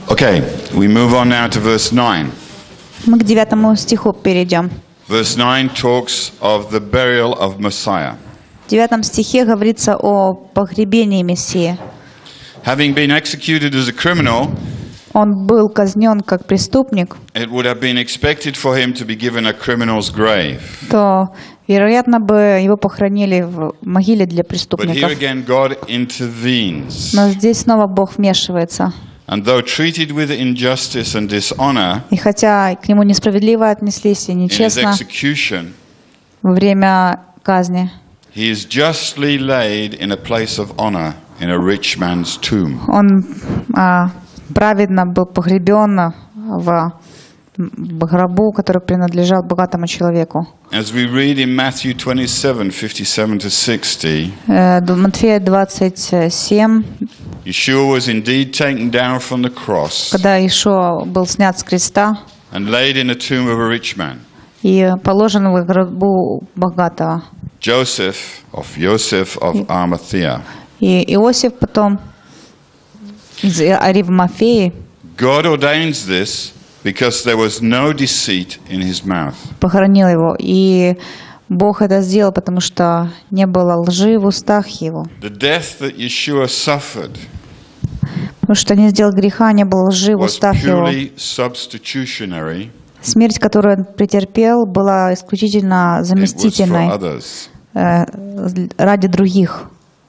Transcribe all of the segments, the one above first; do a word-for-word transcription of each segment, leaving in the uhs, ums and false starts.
Okay, we move on now to verse nine. Мы к девятому стиху перейдем. Verse nine talks of the burial of Messiah. В девятом стихе говорится о погребении Мессии. Having been executed as a criminal, Он был казнен как преступник, it would have been expected for him to be given a criminal's grave. то, вероятно, бы его похоронили в могиле для But here преступников. again, God intervenes. Но здесь снова Бог вмешивается. And though treated with injustice and dishonor И хотя к нему несправедливо отнеслись и in his нечестно execution, во время казни, he is justly laid in a place of honor in a rich man's tomb. он а, праведно был погребен в гробу, который принадлежал богатому человеку. As we read in Matthew twenty-seven, fifty-seven to sixty, Э, Матфея двадцать семь, Yeshua was indeed taken down from the cross когда Иешуа был снят с креста and laid in the tomb of a rich man. и положен в гробу богатого. Joseph of Joseph of Arimathea. И Иосиф потом из Аримафеи God ordains this because there was no deceit in his mouth. похоронил его. И Бог это сделал, потому что не было лжи в устах его. The death that Yeshua suffered Потому что не сделал греха, не было лжи в was устах его. purely substitutionary Смерть, которую он претерпел, была исключительно it was for заместительной others. э, ради других.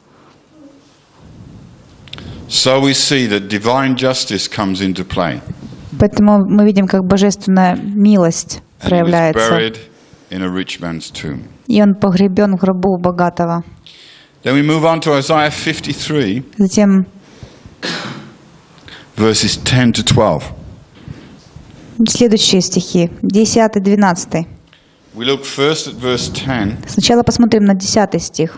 So we see that divine justice comes into play. Поэтому мы видим, как божественная милость And he was проявляется. buried in a rich man's tomb. И он погребен в гробу богатого. Then we move on to Isaiah fifty-three, Затем verses ten to twelve. следующие стихи, десятый, двенадцатый. We look first at verse ten, Сначала посмотрим на десятый стих.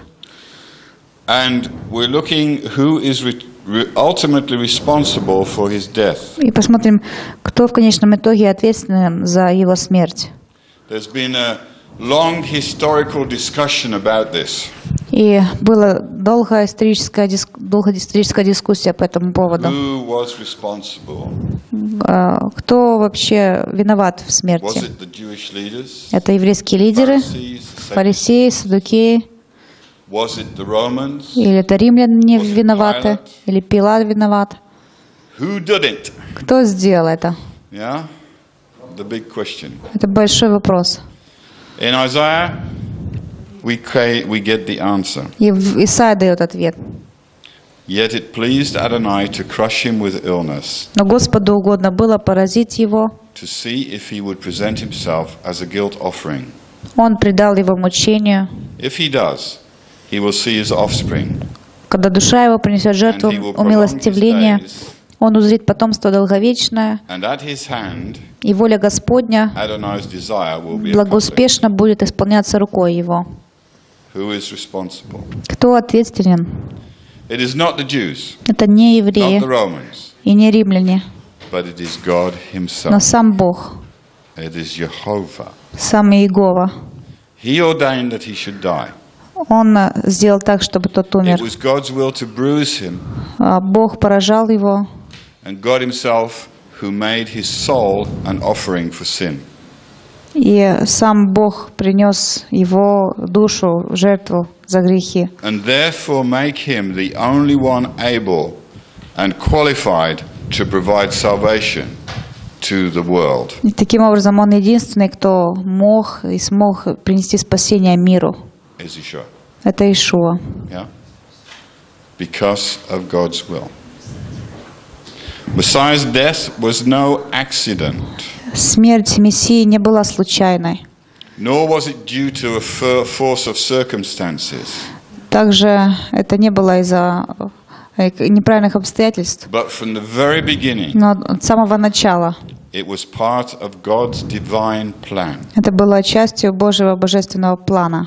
and we're looking who is re- re- ultimately responsible for his death. И посмотрим, кто в конечном итоге ответственен за его смерть. There's been a long historical discussion about this. И была долгая историческая, диск- долгая историческая дискуссия по этому поводу. Who was responsible? А, Кто вообще виноват в Was смерти? it the Jewish leaders? Это еврейские лидеры, Pharisees, Sadducees? фарисеи, саддукеи, Was it the Romans? или это римляне виноваты, или Пилат виноват? Who did it? Кто сделал это? Yeah? The big question. Это большой вопрос. In Isaiah, we, ca- we get the answer. И в Исаия дает ответ. Yet it pleased Adonai to crush him with illness, Но Господу угодно было поразить его. to see if he would present himself as a guilt offering. Он предал его мучению. If he does, he will see his offspring, Когда душа его принесет жертву and he will prolong his умилостивления, days, он узрит потомство долговечное, and at his hand и воля Господня Adonai's desire will be accomplished. благоуспешно будет исполняться рукой его. Who is responsible? Кто ответственен? It is not the Jews, Это не not евреи the Romans, и не римляне, but it is God но himself. сам Бог, It is Jehovah. сам Иегова. He ordained that he should die. Он э, сделал так, чтобы тот It умер. was God's will to bruise him, А Бог поражал его, and God himself who made his soul an offering for sin. и сам Бог принес его душу в жертву за грехи. And therefore make him the only one able and qualified to provide salvation to the world. И таким образом он единственный, кто мог и смог принести спасение миру. Is Yeshua. Это Иешуа. Yeah? Because of God's will. Messiah's death was no accident, Смерть Мессии не была случайной. nor was it due to a fir- force of circumstances, Также это не было из-за э, неправильных обстоятельств, but from the very beginning, но от самого начала it was part of God's divine plan. это было частью Божьего божественного плана.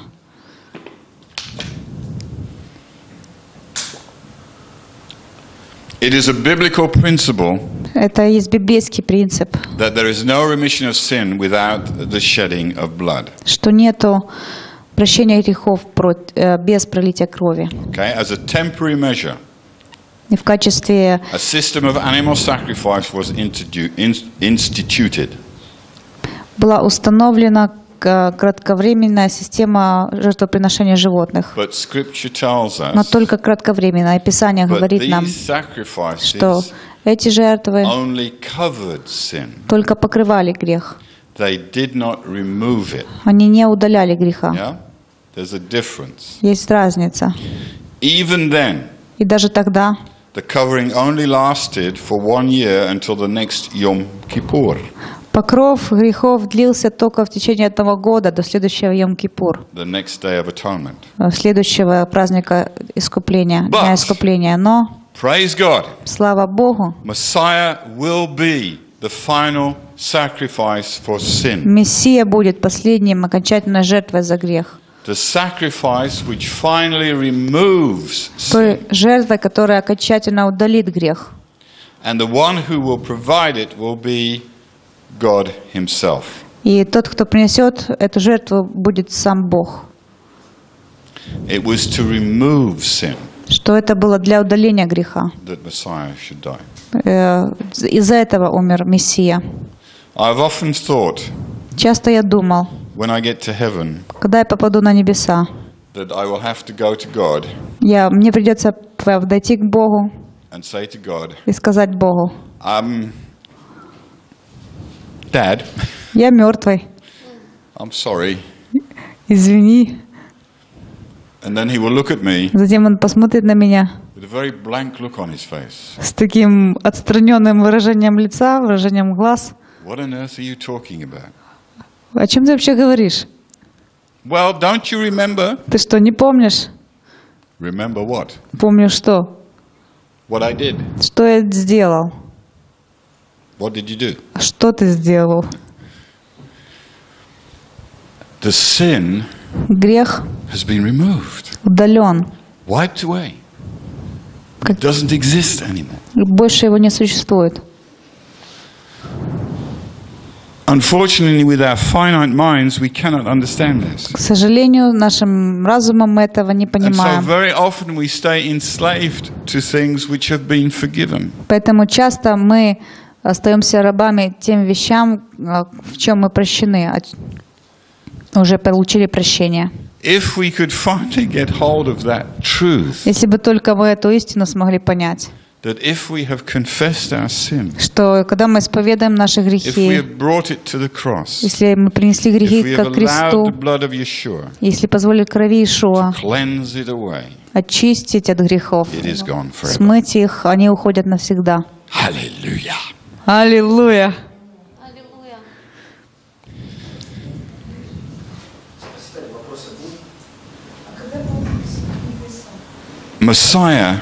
It is a biblical principle Это есть библейский принцип, that there is no remission of sin without the shedding of blood. что нету прощения грехов прот- э, без пролития крови. Okay, as a temporary measure, И в качестве A system of animal sacrifice was introdu- in- instituted. была установлена к- кратковременная система жертвоприношения животных. But Scripture tells Но us только кратковременно. И Писание that говорит нам, these что sacrifices эти жертвы only covered sin. только покрывали грех. They did not remove it. Они не удаляли греха. Yeah? There's a difference. Есть разница. Even then, И даже тогда the covering only lasted for one year until the next Yom Kippur, покров грехов длился только в течение одного года до следующего Йом-Кипур, the next day of atonement. следующего праздника искупления, But- дня искупления. Но, Praise God, слава Богу, Messiah will be the final sacrifice for sin. Мессия будет последним окончательной жертвой за грех. The sacrifice which finally removes Той sin. жертвой, которая окончательно удалит грех. And the one who will provide it will be God Himself. И тот, кто принесет эту жертву, будет сам Бог. It was to remove sin Что это было для удаления греха. that Messiah should die. Э, Из-за этого умер Мессия. I've often thought, Часто я думал, when I get to heaven, когда я попаду на небеса, that I will have to go to God я, мне придется подойти к Богу and say to God, и сказать Богу: um, Dad, я мертвый, I'm sorry. извини. And then He will look at me Затем он посмотрит на меня with a very blank look on His face. с таким отстраненным выражением лица, выражением глаз. What on earth are you talking about? О чем ты вообще говоришь? Well, don't you remember? Ты что, не помнишь? Remember what? Помню что? What I did. Что я сделал? What did you do? Что ты сделал? The sin Грех has been removed, удален. wiped away. Как- It doesn't exist anymore. Больше его не существует. Unfortunately, with our finite minds, we cannot understand this. К сожалению, нашим разумом мы этого не And so понимаем. very often we stay enslaved to things which have been forgiven. Поэтому часто мы остаемся рабами тем вещам, а, в чем мы прощены, а, уже получили прощение. If we could finally get hold of that truth, Если бы только мы эту истину смогли понять, that if we have confessed our sin, что когда мы исповедуем наши if we грехи, have brought it to the cross, если мы принесли if we грехи have ко allowed кресту, the blood of Yeshua если позволили крови Иешуа cleanse it away, очистить от грехов, it is gone forever. смыть их, они уходят навсегда. Hallelujah. Аллилуйя! Messiah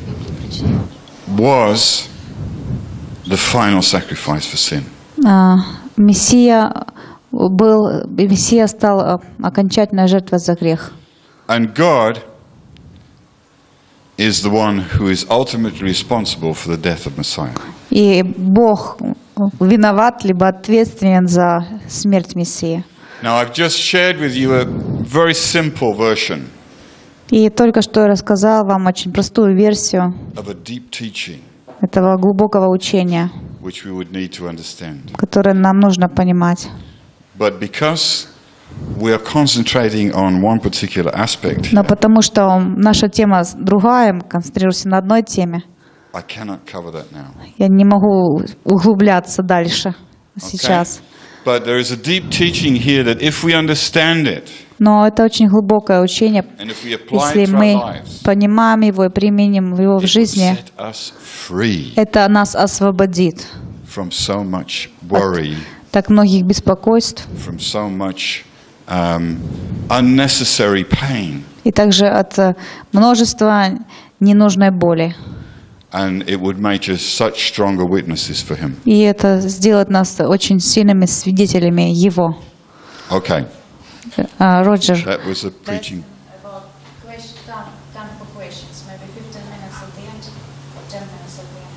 was the final sacrifice for sin. А, Мессия был, Мессия стал а, окончательной жертвой за грех. And God is the one who is ultimately responsible for the death of Messiah. И Бог виноват, либо ответственен за смерть Мессии. Now, I've just shared with you a very simple version И только что я рассказал вам очень простую версию of a deep teaching этого глубокого учения, which we would need to understand. которое нам нужно понимать. But because we are concentrating on one particular aspect, Но потому что наша тема другая, мы концентрируемся на одной теме, I cannot cover that now. я не могу углубляться дальше сейчас. But there is a deep teaching here that if we understand it, Но это очень глубокое учение. and if we apply Если it to мы our lives, понимаем его и применим его в it will жизни, set us free это нас освободит from so much worry, так многих беспокойств from so much um, unnecessary pain, и также от э, множества ненужной боли. and it would make us such stronger witnesses for Him. И это сделает нас очень сильными свидетелями Его. Okay, А, Роджер, that was the preaching. About question, time, time for questions, maybe fifteen minutes at the end or ten minutes at the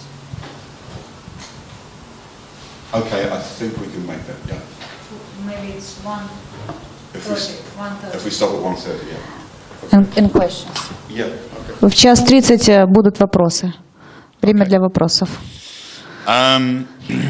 end. Okay, I think we can make that. Yeah. Maybe it's one If we, thirty, one if we thirty. stop at one thirty, yeah. in, in questions. Yeah. Okay. В час тридцать э, будут вопросы. Время для вопросов. Um,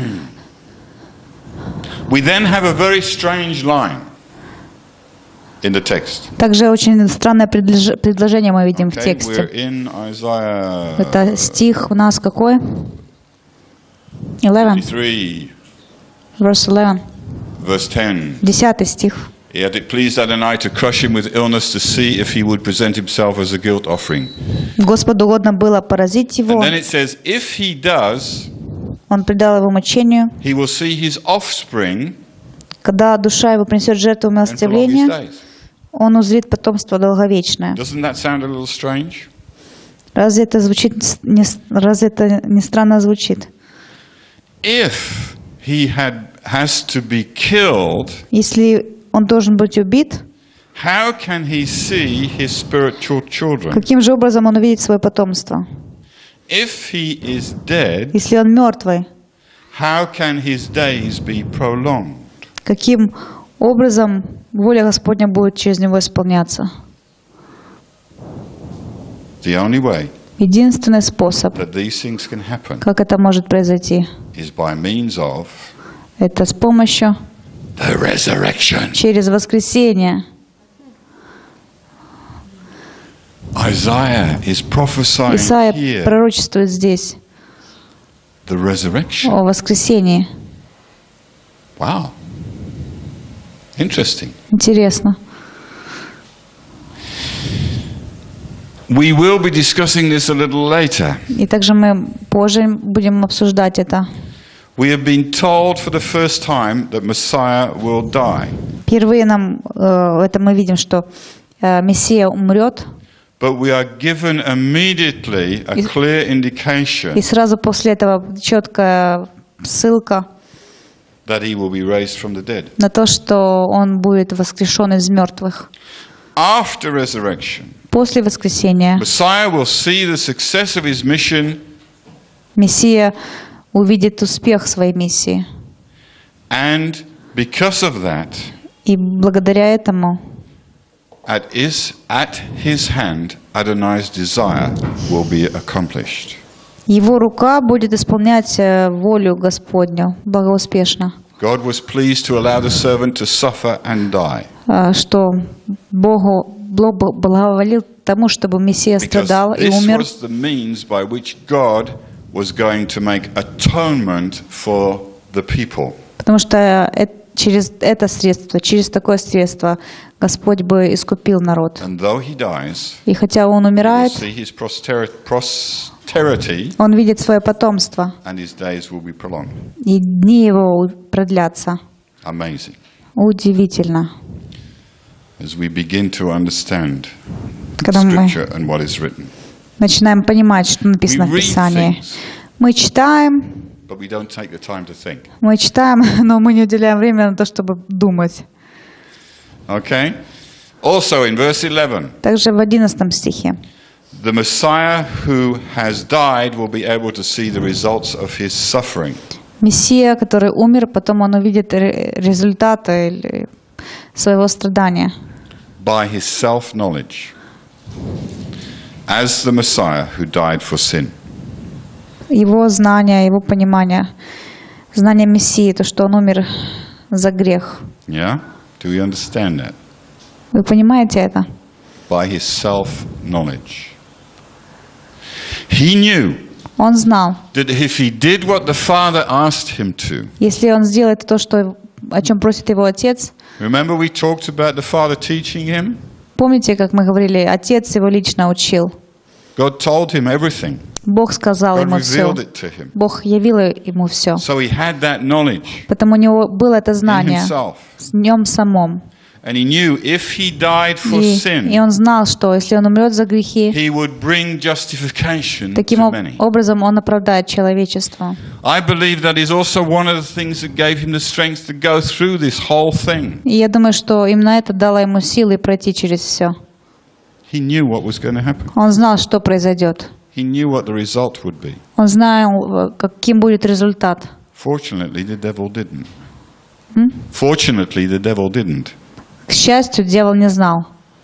we then have a very strange line in the text. Также очень странное предлож- предложение мы видим в Okay, we're тексте. in Isaiah Это стих у нас какой? eleven, three, verse eleven. verse ten. Десятый стих. Yet it pleased Adonai to crush him with illness to see if he would present himself as a guilt offering. Господу угодно было поразить его. And then it says, if he does, Он предал его мучению. he will see his offspring Когда душа его принесет жертву and prolong his милостивления, days. он узрит потомство долговечное. Doesn't that sound a little strange? Разве это звучит не, разве это не странно звучит? If he had has to be killed, Если он должен быть убит, how can he see his spiritual children? каким же образом он увидит свое потомство? If he is dead, Если он мертвый, how can his days be prolonged? каким образом воля Господня будет через него исполняться? The only way Единственный способ, that these things can happen как это может произойти, is by means of это с помощью, the resurrection. через воскресение. Isaiah is prophesying Исайя here пророчествует здесь the resurrection. о воскресении. Wow. Interesting. Интересно. We will be discussing this a little later. И также мы позже будем обсуждать это. We have been told for the first time that Messiah will die. Впервые нам э, это мы видим, что э, Мессия умрет, But we are given immediately a И- clear indication и сразу после этого четкая ссылка that he will be raised from the dead. на то, что он будет воскрешен из мертвых. After resurrection, После воскресения Messiah will see the success of his mission Мессия увидит успех своей миссии. and because of that, И благодаря этому at his, at his hand, Adonai's desire will be accomplished. его рука будет исполнять э, волю Господню благоуспешно. God was pleased to allow the servant to suffer and die. Э, Что Богу Бог благоволил тому, чтобы Мессия Because страдал и this умер, was the means by which God was going to make atonement for the people. потому что э, через это средство, через такое средство Господь бы искупил народ. And though he dies, И хотя он we'll умирает, see his prosteri- posterity он видит свое потомство, and his days will be prolonged. и дни его продлятся. Amazing. Удивительно. As we begin to understand Когда мы Scripture and what is written. начинаем понимать, что написано We в read Писании. things, Мы читаем, but we don't take the time to think. мы читаем, но мы не уделяем время на то, чтобы думать. Okay? Also in verse eleven, Также в одиннадцатом стихе. the Messiah who has died will be able to see the results of his suffering. Мессия, который умер, потом он увидит ре- результаты или своего страдания. By his self-knowledge as the Messiah who died for sin. Его знание, его понимание, знание Мессии, то, что он умер за грех. Yeah? Do we understand that? Вы понимаете это? By his self-knowledge. He knew Он знал, that if he did what the Father asked him to, если он сделает то, что, о чем просит его отец. remember we talked about the Father teaching him? Помните, как мы говорили, отец его лично учил. God told him everything. Бог сказал God ему все. revealed it to him. Бог явил ему все. So he had that knowledge Потому у него было это in знание himself. в нем самом. And he knew if he died for И, и sin, он знал, что если он умрет за грехи, he would bring justification таким to об- many. образом он оправдает человечество. I believe that is also one of the things that gave him the strength to go through this whole thing. И я думаю, что именно это дало ему силы пройти через все. He knew what was going to happen. Он знал, что произойдет. He knew what the result would be. Он знал, каким будет результат. Fortunately, the devil didn't. Fortunately, the devil didn't. К счастью, дьявол не знал.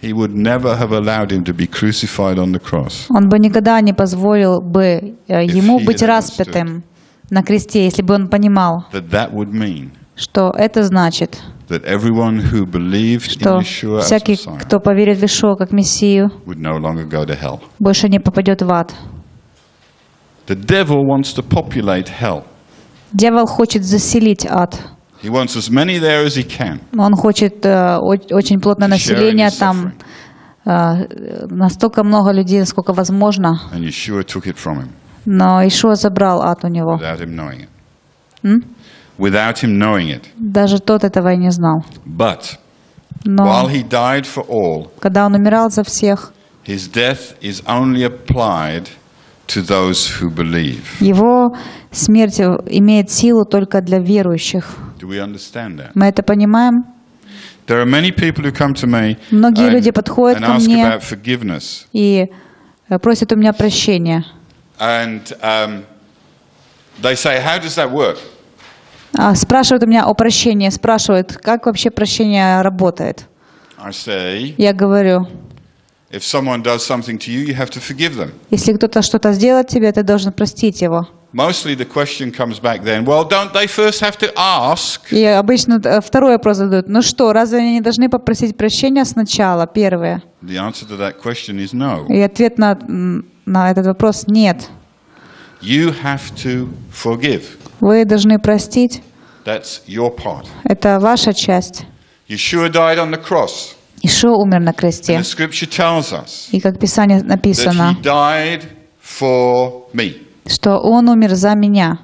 he would never have allowed him to be crucified on the cross Он бы никогда не позволил бы э, ему he быть had распятым на кресте, если бы он понимал, that that would mean что это значит, that everyone who believed in что Yeshua as всякий, Messiah кто поверит в Иешуа как Мессию, would no longer go to hell. больше не попадет в ад. The devil wants to populate hell. Дьявол хочет заселить ад. He wants as many there as he can. Он хочет э, о- очень плотное To share in население, his там э, настолько много людей, насколько возможно. And Yeshua took it from him Но Иешуа забрал ад у него. without him knowing it. М? Without him knowing it. Даже тот этого и не знал. But Но while he died for all, когда он умирал за всех, his death is only applied to those who believe. его смерть имеет силу только для верующих. Do we understand that? Мы это понимаем? There are many people who come to me Многие люди and, подходят and ко ask мне about forgiveness. и э, просят у меня прощения. And um, they say, how does that work? А, Спрашивают у меня о прощении, спрашивают, как вообще прощение работает. I say, Я говорю, if someone does something to you, you have to forgive them. если кто-то что-то сделает тебе, ты должен простить его. Mostly the question comes back then, well, don't they first have to ask? И обычно э, второй вопрос задают. Ну что, разве они не должны попросить прощения сначала, первое? The answer to that question is no. И ответ на, м, на этот вопрос – нет. You have to forgive. Вы должны простить. That's your part. Это ваша часть. Yeshua died on the cross. Ишуа умер на And кресте. the scripture tells us И как в Писании that написано, he died for me. что Он умер за меня.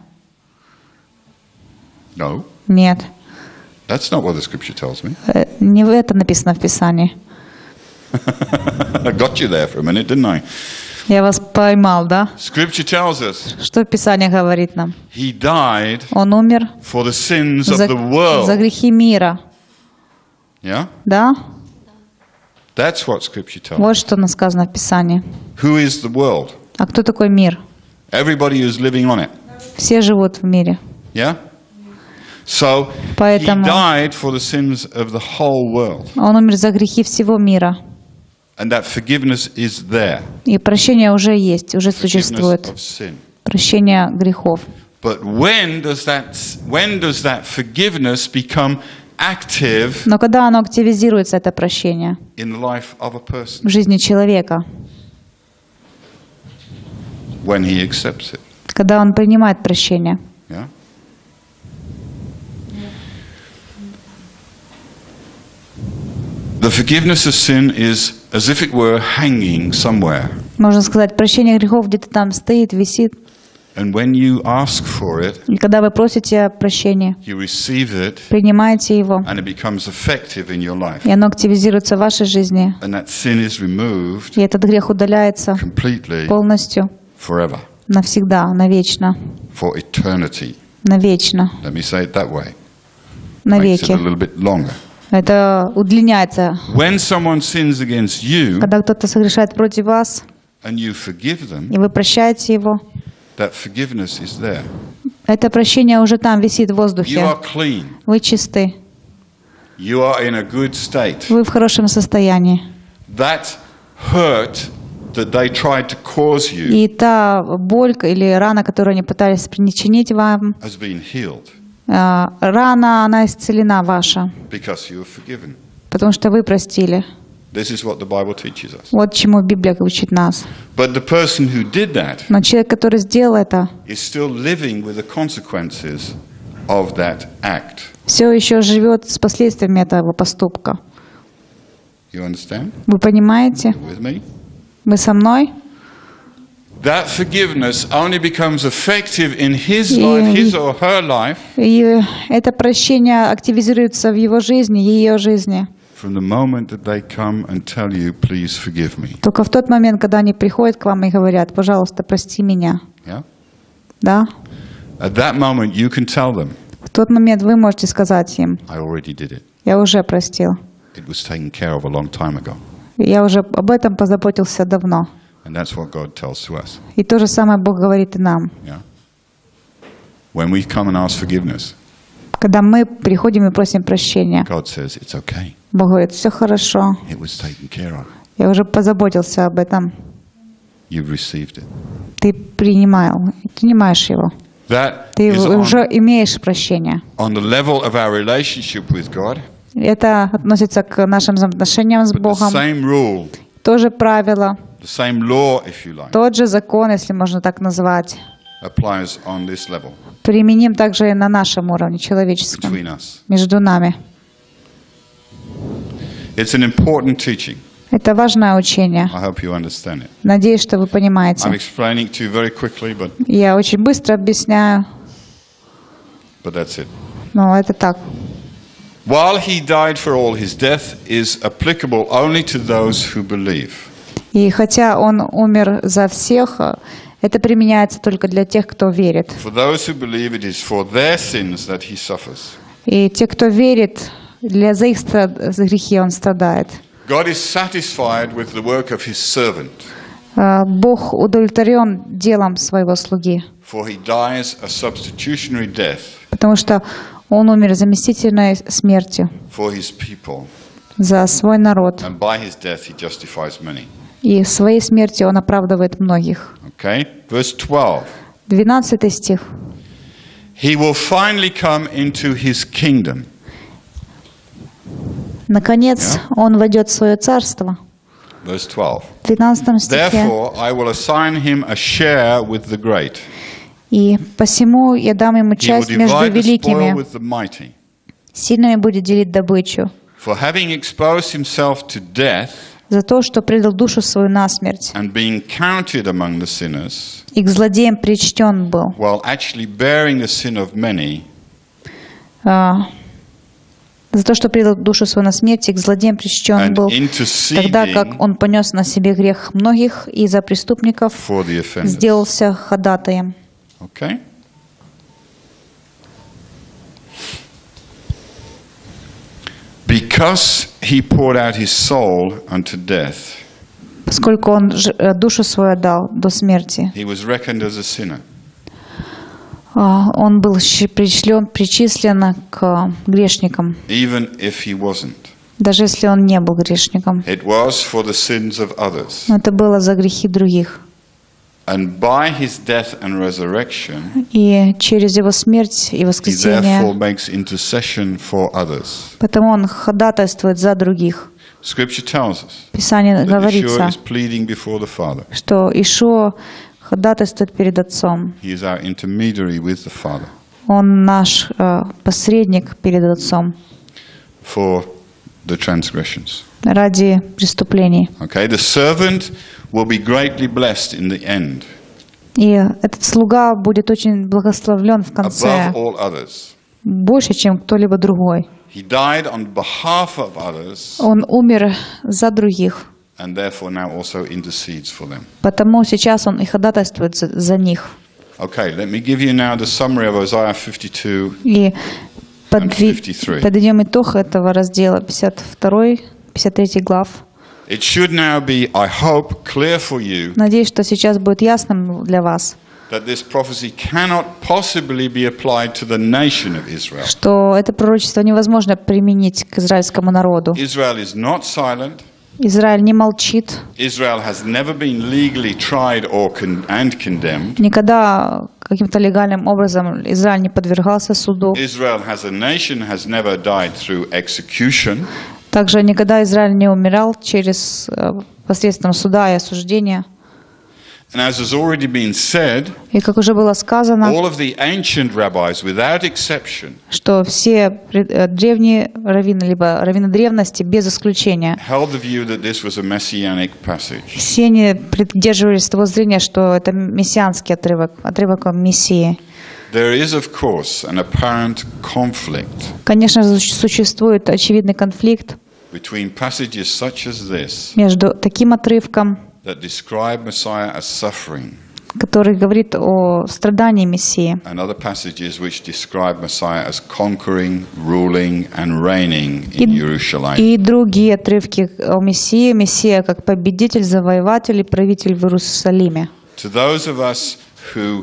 No, Нет. that's not what the scripture tells me. Э, Не это написано в Писании. I got you there for a minute, didn't I? Я вас поймал, да? Scripture tells us Что Писание говорит нам? he died Он умер for the sins of за, the world. за грехи мира. Yeah? Да? That's what scripture tells us. Вот что сказано в Писании. Who is the world? А кто такой мир? Everybody who's living on it. Все живут в мире. Yeah? So Поэтому- he died for the sins of the whole world. Он умер за грехи всего мира. And that forgiveness is there. И прощение уже есть, уже Forgiveness существует. of sin. Прощение грехов. But when does that when does that forgiveness become active Но когда оно активизируется, это прощение, in the life of a person? в жизни человека, When he accepts it. когда он принимает прощение. Yeah? The forgiveness of sin is as if it were hanging somewhere. Можно сказать, прощение грехов где-то там стоит, висит. And when you ask for it, И когда вы просите прощения, you receive it, принимаете его, and it becomes effective in your life. и оно активизируется в вашей жизни, And that sin is removed и этот грех удаляется completely полностью, forever, навсегда, навечно, for eternity. навечно, Let me say it that way. Makes it навеки. a little bit longer. Это удлиняется. When someone sins against you Когда кто-то согрешает против вас, and you forgive them, и вы прощаете его, that forgiveness is there. это прощение уже там висит в You воздухе. are clean. Вы чисты, You are in a good state. вы в хорошем состоянии. That hurt that they tried to cause you И та боль или рана, которую они пытались причинить вам, has been healed э, рана, она исцелена ваша, because you are forgiven. потому что вы простили. This is what the Bible teaches us. Вот чему Библия учит нас. But the person who did that Но человек, который сделал это, is still living with the consequences of that act. все еще живет с последствиями этого поступка. You understand? Вы понимаете? With me? Вы со мной? That forgiveness only becomes effective in his И- life, his or her life, И это прощение активизируется в его жизни, ее жизни. from the moment that they come and tell you, please forgive me. Только в тот момент, когда они приходят к вам и говорят, пожалуйста, прости меня. Yeah? Да? At that moment, you can tell them, В тот момент вы можете сказать им, I already did it. я уже простил. It was taken care of a long time ago. Я уже об этом позаботился давно. And that's what God tells to us. И то же самое Бог говорит и нам. Yeah? When we come and ask forgiveness, Когда мы приходим и просим прощения, God says, it's okay. Бог говорит, все хорошо, It was taken care of. я уже позаботился об этом. You've received it. Ты принимал, принимаешь его. That Ты is on, уже имеешь прощение. on the level of our relationship with God. Это относится к нашим отношениям с But the Богом. same rule, То же правило, the same law, if you like, тот же закон, если можно так назвать, applies on this level применим также и на нашем уровне человеческом, between us. между нами. It's an important teaching. Это важное учение. I hope you understand it. Надеюсь, что вы I'm понимаете. explaining to you very quickly, but, Я очень быстро объясняю, but that's it. но это так. While he died for all, his death is applicable only to those who believe. И хотя Он умер за всех, это применяется только для тех, кто верит. For those who believe, it is for their sins that he suffers. И те, кто верит, для за их страд- за грехи Он страдает. God is satisfied with the work of his servant, А, Бог удовлетворен делом своего слуги, for he dies a substitutionary death потому что Он умер заместительной смертью for his people, за свой народ. and by his death he justifies many. И своей смертью Он оправдывает многих. Okay? Verse twelve. Двенадцатый стих. He will finally come into his kingdom. Наконец, Yeah. Он войдет в свое царство. Verse twelve. В двенадцатом стихе. Therefore I will assign him a share with the great. И посему я дам ему He will часть между divide the spoil великими. with the mighty. Сильными будет делить добычу. For having exposed himself to death За то, что предал душу свою на смерть. and being counted among the sinners, И к злодеям причтен был. while actually bearing the sin of many, А, за то, что предал душу свою на смерть, и к злодеям причтен and был. Тогда как interceding он понес на себе грех многих и за преступников for the offenders. сделался ходатаем. Okay? Because he poured out his soul unto death, Поскольку он ж- э, душу свою отдал до смерти, he was reckoned as a sinner. а, он был щи- причлен, причислен к грешникам, Even if he wasn't. даже если он не был грешником. It was for the sins of others. Но это было за грехи других. And by his death and resurrection, И через его смерть и he therefore воскресение, makes intercession for others. потому он ходатайствует за других. Scripture tells us Писание that Yeshua говорится, is pleading before the Father. что Ишуа ходатайствует перед Отцом. He is our intermediary with the Father Он наш э, посредник перед Отцом for the transgressions. ради преступлений. Okay, the servant will be greatly blessed in the end, И этот слуга будет очень благословлен в конце, above all others. больше, чем кто-либо другой. He died on behalf of others Он умер за других, and therefore now also intercedes for them. потому сейчас он и ходатайствует за, за них. Okay, let me give you now the summary of Isaiah fifty-two. И подви- fifty-three. подведем итог этого раздела пятьдесят второй, пятьдесят третий глав. It should now be, I hope, clear for you Надеюсь, что сейчас будет ясным для вас, that this prophecy cannot possibly be applied to the nation of Israel. что это пророчество невозможно применить к израильскому народу. Israel is not silent. Израиль не молчит, Israel has never been legally tried or con- and condemned. никогда каким-то легальным образом Израиль не подвергался суду. Israel as a nation has never died through execution. Также никогда Израиль не умирал через э, посредством суда и осуждения. And as has already been said, И как уже было сказано, all of the ancient rabbis, without exception, что все пред- э, древние раввины, либо раввины древности, без исключения, held the view that this was a messianic passage. все они придерживались того зрения, что это мессианский отрывок, отрывок о Мессии. There is, of course, an apparent conflict Конечно же, существует очевидный конфликт between passages such as this между таким отрывком, that describe Messiah as suffering который говорит о страдании Мессии, and other passages which describe Messiah as conquering, ruling and reigning in Jerusalem. и другие отрывки о Мессии, Мессия как победитель, завоеватель и правитель в Иерусалиме. To those of us who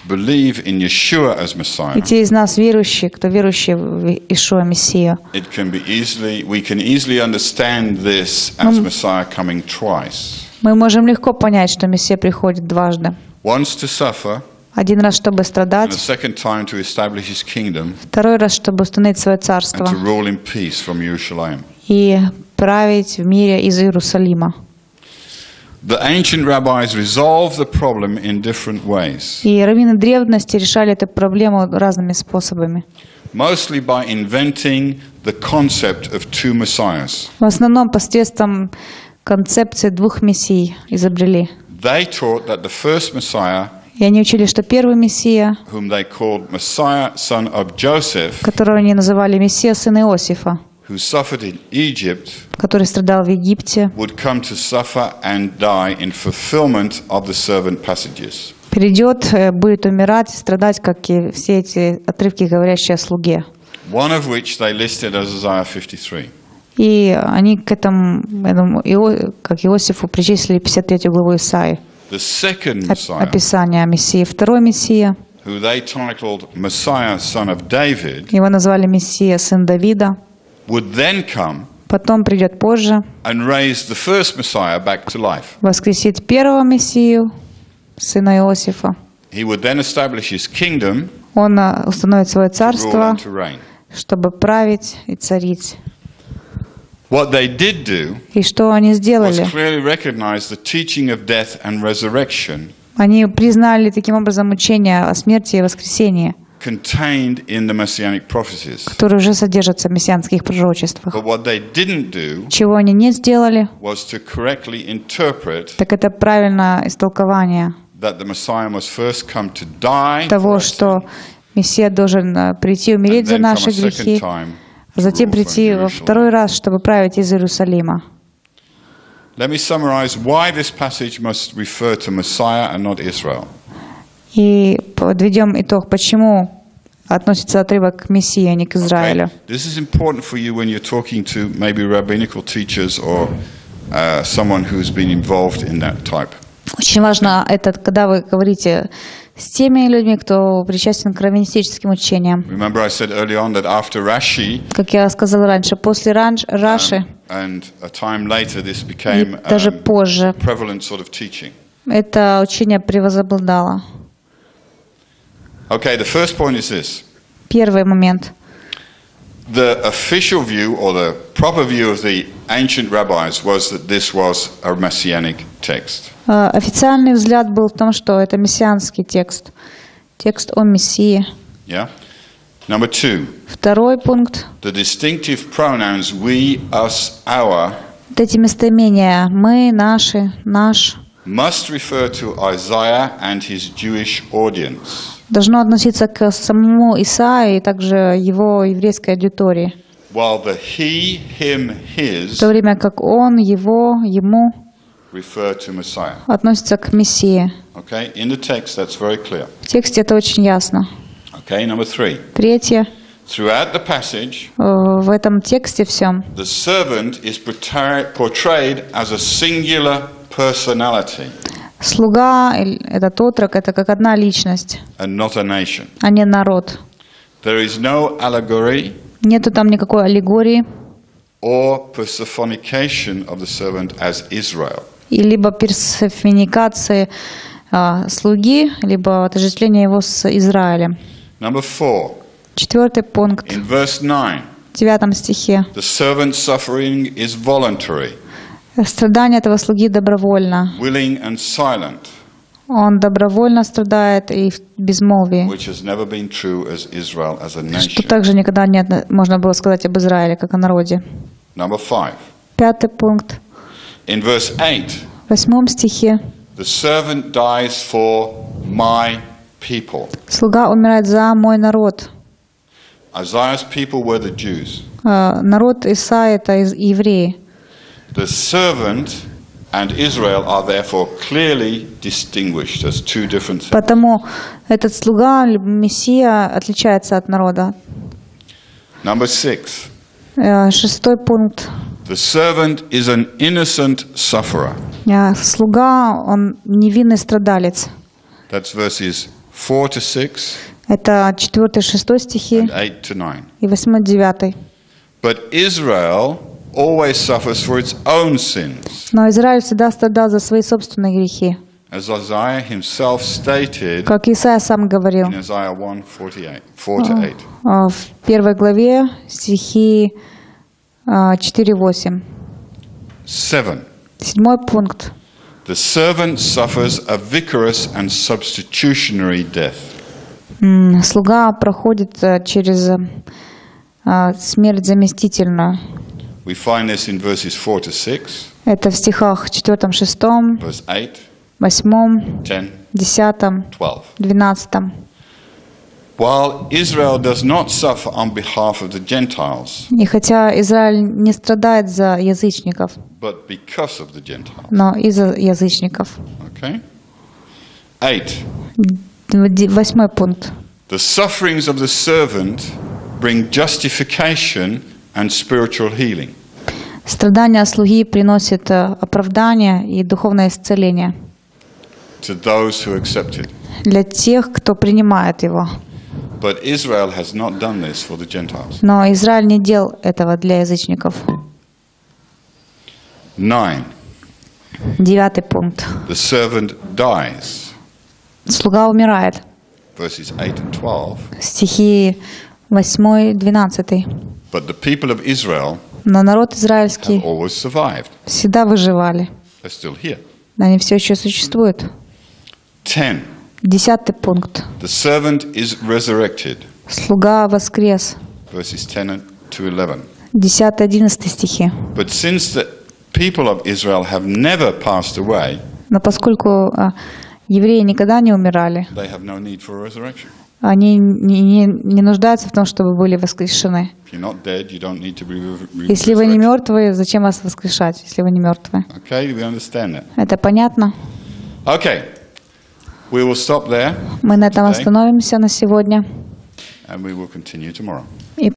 believe in Yeshua as И Messiah, те из нас верующие, кто верующие в Иешуа Мессию, it can be easily, we can easily understand this as Messiah coming twice. мы можем легко понять, что Мессия приходит дважды. Once to suffer, Один раз, чтобы and a страдать, second time to establish his kingdom второй раз, чтобы установить свое and царство to rule in peace from Jerusalem. и править в мире из Иерусалима. The ancient rabbis resolved the problem in different ways, И раввины древности решали эту проблему разными способами. mostly by inventing the concept of two messiahs. В основном посредством концепции двух мессий изобрели. They taught that the first Messiah, И они учили, что первый Мессия, whom they called Messiah, son of Joseph, которого они называли Мессия, сын Иосифа, who suffered in Egypt, который страдал в Египте, would come to suffer and die in fulfillment of the servant passages. придет, э, будет умирать и страдать, как и все эти отрывки, говорящие о слуге. One of which they listed as Isaiah fifty-three. И они к этому, этому Ио- как Иосифу, причислили пятьдесят третью главу Исаии, The second оп- Messiah, описание о Мессии. Второй Мессия, who they titled Messiah, son of David, его назвали Мессия, сын Давида, would then come потом придет позже, and raise the first Messiah back to life. воскресит первого Мессию, сына Иосифа. He would then establish his kingdom, Он а, установит свое rule царство, and to reign. чтобы править и царить. What they did do И что они was сделали? clearly recognize the teaching of death and resurrection Они признали таким образом учение о смерти и воскресении, contained in the messianic prophecies. которые уже содержатся в мессианских пророчествах. But what they didn't do Чего они не сделали, was to correctly interpret так это правильное истолкование that the Messiah must first come to die for того, our что sin, Мессия должен э, прийти and умереть за then come наши a second грехи, time а затем to rule прийти from во Jerusalem. второй раз, чтобы править из Иерусалима. Let me summarize why this passage must refer to Messiah and not Israel. И подведем итог, почему относится отрывок к Мессии, а не к Израилю. Okay? This is important for you when you're talking to maybe rabbinical teachers or uh, someone who's been involved in that type. Очень важно это, когда вы говорите с теми людьми, кто причастен к раввинистическим учениям. Remember I said early on that after Rashi, Как я сказал раньше, после Ранж- Раши and a time later this и became даже um, позже prevalent sort of teaching. это учение превозобладало. Okay, the first point is this. Первый момент. The official view or the proper view of the ancient rabbis was that this was a messianic text. Э, Официальный взгляд был в том, что это мессианский текст, текст о Мессии. Yeah? Number two, Второй пункт. the distinctive pronouns we, us, our Вот эти местоимения «мы», «наши», «наш» must refer to Isaiah and his Jewish audience, должно относиться к самому Исаии и также его еврейской аудитории. while the he, him, В his то время как он, его, ему refer to Messiah. относится к Мессии. Okay, in the text that's very clear. В тексте это очень ясно. Okay, number three. Третье. Throughout the passage, Э, В этом тексте всем the servant is portray- portrayed as a singular personality слуга, или этот отрок, это как одна личность, and not a nation. а не народ. There is no allegory Нету там никакой аллегории or personification of the servant as Israel. и либо персонификации а, слуги, либо отождествления его с Израилем. Number four, Четвертый пункт. in verse nine, В девятом стихе. the servant's suffering is voluntary, Страдание этого слуги добровольно. willing and silent, Он добровольно страдает и в безмолвии. which has never been true as Israel as a Что nation. также никогда не отно- можно было сказать об Израиле, как о народе. Number five, Пятый пункт. in verse eight, В восьмом стихе. the servant dies for my people. Слуга умирает за мой народ. Isaiah's people were the Jews. Э, Народ Исаии — это из- евреи. The servant and Israel are therefore clearly distinguished as two different things. Потому этот слуга, либо Мессия, отличается от народа. Number six, Э, Шестой пункт. the servant is an innocent sufferer. Э, Слуга, он невинный страдалец. That's verses four to six, Это четвёртый, шестой стихи and eight to nine. и восьмой, девятый. But Israel always suffers for its own sins. Но Израиль всегда страдал за свои собственные грехи. As Isaiah himself stated Как Исаия сам говорил in Isaiah one forty-eight, four to eight. а, в первой главе стихи а, четыре восемь. Seven. Седьмой пункт. The servant suffers a vicarious and substitutionary death. М, Слуга проходит а, через а, смерть заместительную. We find this in verses four to six, Это в стихах четвёртом, шестом, verse eight, восьмом, ten, десятом, twelve. двенадцатом. While Israel does not suffer on behalf of the Gentiles, И хотя Израиль не страдает за язычников, but because of the Gentiles. но из-за язычников. Okay? Eight. Д- Восьмой пункт. The sufferings of the servant bring justification and spiritual healing. Страдания слуги приносят э, оправдание и духовное исцеление To those who accept it. для тех, кто принимает его. But Israel has not done this for the Gentiles. Но Израиль не делал этого для язычников. Nine. Девятый пункт. The servant dies. Слуга умирает. Verses eight and twelve. Стихи восьмой, двенадцатый. But the people of Israel Но народ have израильский always survived. всегда выживали. They're still here. Они все еще существуют. Ten. Десятый пункт. The servant is resurrected. Слуга воскрес. Verses ten to eleven. Десятый, одиннадцатый стихи. But since the people of Israel have never passed away, Но поскольку а, евреи никогда не умирали, they have no need for a resurrection. они не, не, не нуждаются в том, чтобы были воскрешены. If you're not dead, you don't need to be re- re- Если вы не resurrected. мертвые, зачем вас воскрешать, если вы не мертвые? Okay, we understand that. Это понятно? Okay, we will stop there Мы на этом today, остановимся на сегодня. and we will continue tomorrow. И